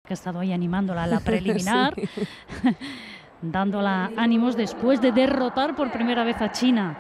que ha estado ahí animándola a la preliminar, sí. dándola ánimos después de derrotar por primera vez a China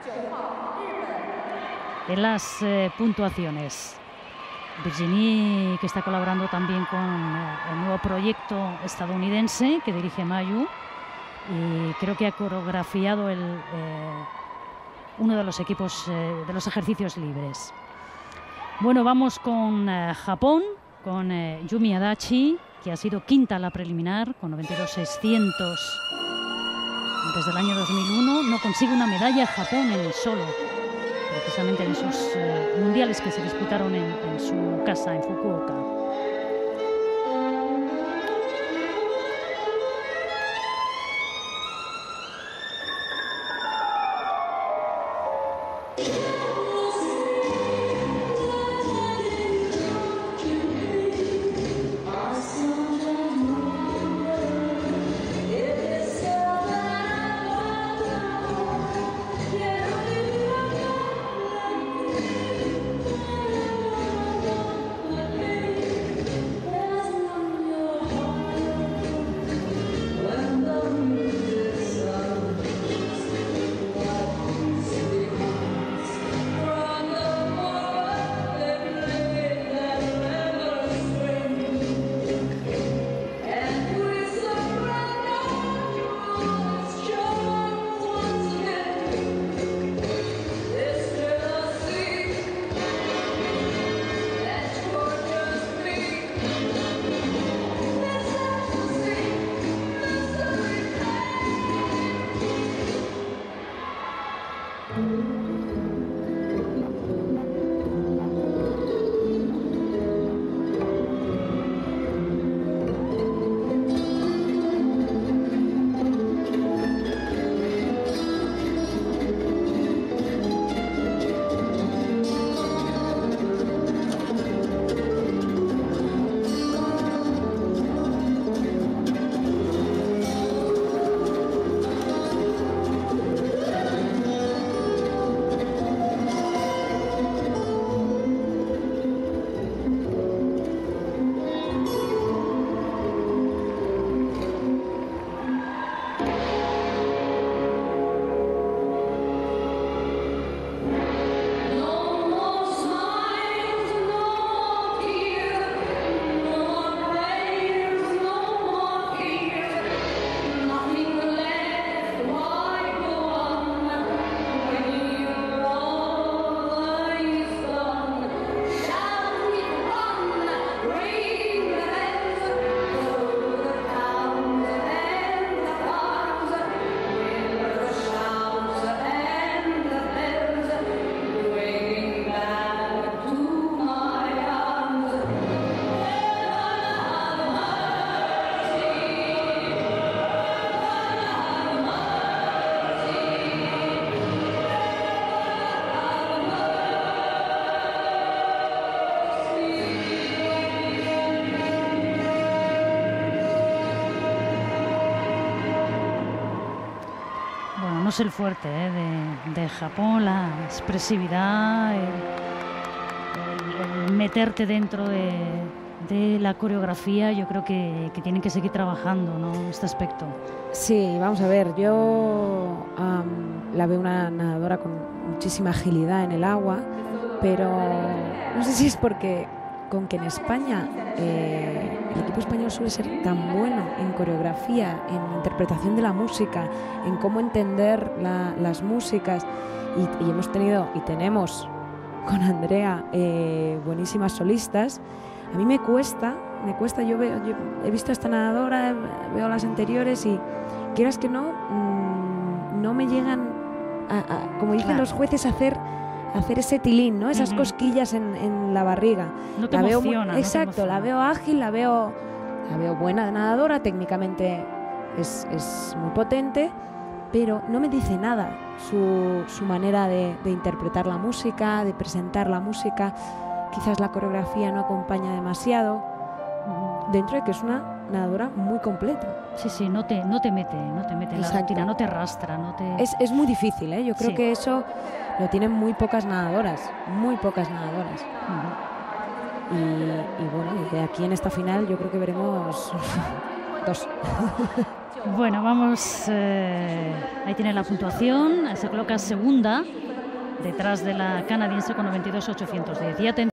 en las puntuaciones. Virginie, que está colaborando también con el nuevo proyecto estadounidense que dirige Mayu, y creo que ha coreografiado uno de los equipos de los ejercicios libres. Bueno, vamos con Japón, con Yumi Adachi, que ha sido quinta a la preliminar con 92.600 desde el año 2001. No consigue una medalla Japón en el solo, precisamente en esos mundiales que se disputaron en su casa, en Fukuoka. No es el fuerte de Japón, la expresividad, el meterte dentro de la coreografía. Yo creo que tienen que seguir trabajando, ¿no?, este aspecto. Sí, vamos a ver, yo la veo una nadadora con muchísima agilidad en el agua, pero no sé si es porque con que en España el equipo español suele ser tan bueno en coreografía, en interpretación de la música, en cómo entender las músicas, y hemos tenido y tenemos con Andrea buenísimas solistas. A mí me cuesta, yo he visto a esta nadadora, veo las anteriores y quieras que no me llegan como dicen los jueces, a hacer ese tilín, ¿no? Esas cosquillas en la barriga. No te emociona. Exacto, la veo ágil, la veo buena nadadora, técnicamente es muy potente, pero no me dice nada su manera de interpretar la música, de presentar la música. Quizás la coreografía no acompaña demasiado, dentro de que es una nadadora muy completa. Sí, no te mete en la rutina, no te arrastra, no te... Es muy difícil, ¿eh? Yo creo que eso lo tienen muy pocas nadadoras, muy pocas nadadoras. y bueno, de aquí en esta final yo creo que veremos 2. Bueno, vamos, ahí tiene la puntuación, se coloca segunda detrás de la canadiense con 92.810.